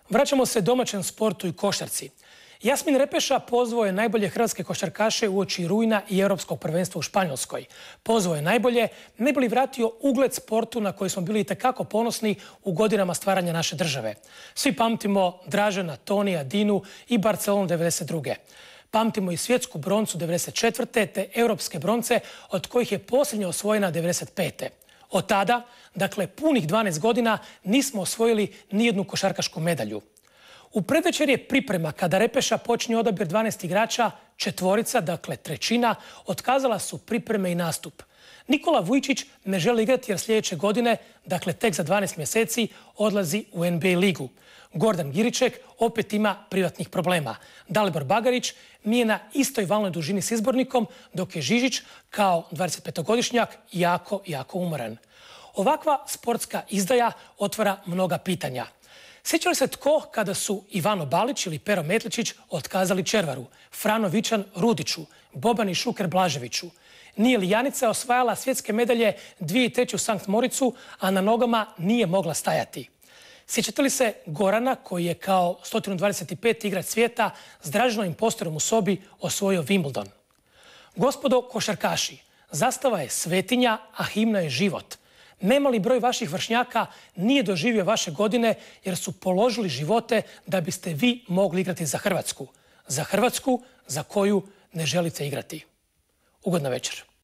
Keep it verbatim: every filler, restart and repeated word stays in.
Vraćamo se domaćem sportu i košarci. Jasmin Repeša pozvao je najbolje hrvatske košarkaše uoči rujna i europskog prvenstva u Španjolskoj. Pozvao je najbolje, ne bi li vratio ugled sportu na koji smo bili itekako ponosni u godinama stvaranja naše države. Svi pamtimo Dražena, Tonija, Dinu i Barcelonu devedeset druge. Pamtimo i svjetsku broncu devedeset četvrte te europske bronce, od kojih je posljednja osvojena devedeset pete. Od tada, dakle punih dvanaest godina, nismo osvojili nijednu košarkašku medalju. U predvečer je priprema kada Repeša počinje odabir dvanaest igrača, četvorica, dakle trećina, otkazala su pripreme i nastup. Nikola Vujčić ne želi igrati jer sljedeće godine, dakle tek za dvanaest mjeseci, odlazi u N B A ligu. Gordan Giriček opet ima privatnih problema. Dalibor Bagarić nije na istoj valnoj dužini s izbornikom, dok je Žižić kao dvadesetpetogodišnjak jako, jako umoran. Ovakva sportska izdaja otvara mnoga pitanja. Sjeća li se tko kada su Ivano Balić ili Pero Metličić otkazali Červaru, Frano Vičan Rudiću, Boban i Šuker Blaževiću? Nije li Janica osvajala svjetske medalje dvije tisuće treće u Sankt Moricu, a na nogama nije mogla stajati? Sjećate li se Gorana koji je kao sto dvadeset peti igrač svijeta s Draženom impostorom u sobi osvojio Wimbledon? Gospodo košarkaši, zastava je svetinja, a himna je život. Nemali broj vaših vršnjaka nije doživio vaše godine jer su položili živote da biste vi mogli igrati za Hrvatsku. Za Hrvatsku za koju ne želite igrati. Ugodna večer.